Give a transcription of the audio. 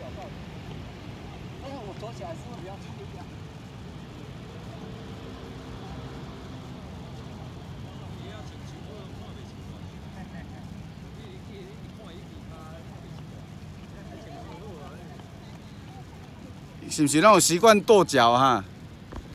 但是我走起来是会比较轻一点。你要轻轻，我看袂清楚。你看伊其他看袂清楚。是不是拢有习惯跺脚哈？